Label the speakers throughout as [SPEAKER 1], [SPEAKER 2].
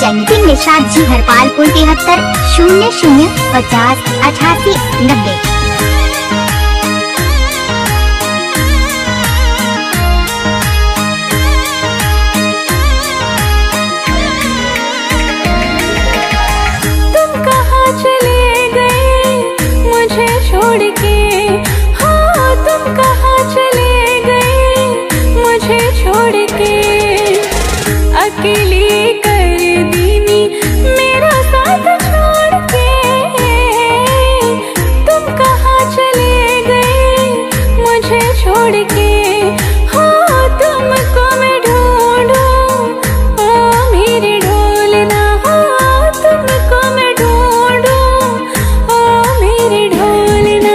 [SPEAKER 1] नितिन निषाद जी हरपालपुर 73 00 50 88 90।
[SPEAKER 2] छोड़ के, हाँ तुम कहाँ चले गए मुझे छोड़ के। अकेली कर दीनी मेरा साथ छोड़ के। तुम कहाँ चले गए मुझे छोड़ के। हाँ तुमको मैं ढूंढूं ओ मेरी ढोलना। हाँ तुमको मैं ढूंढूं ओ मेरी ढोलना।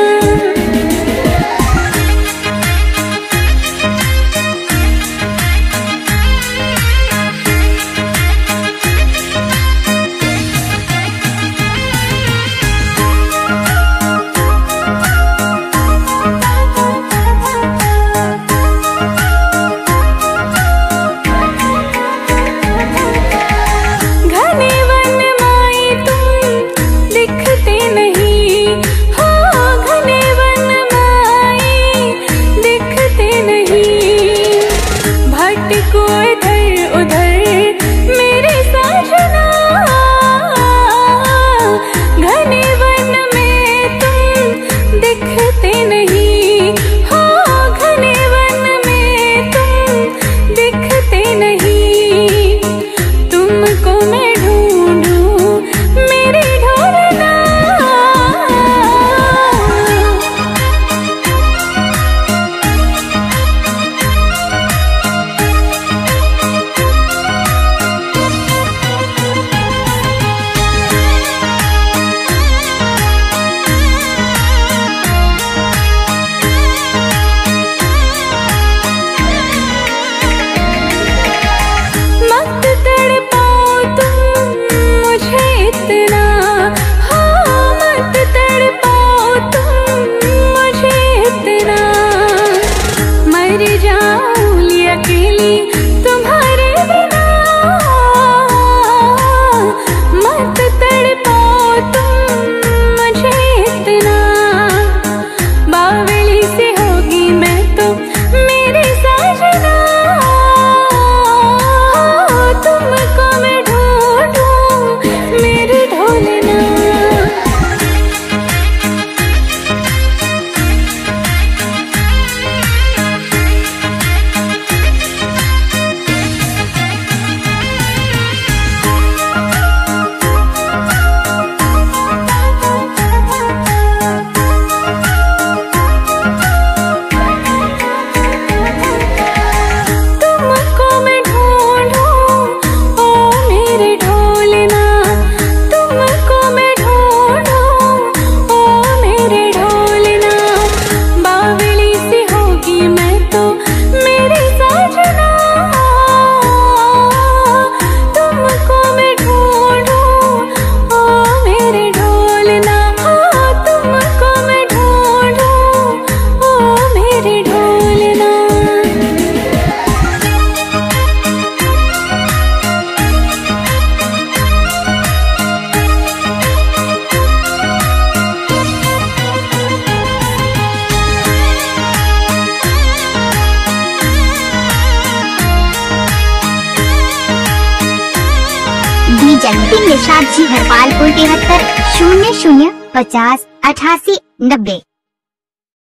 [SPEAKER 1] नितिन निषाद जी हरपालपुर 73 00 50 88 90।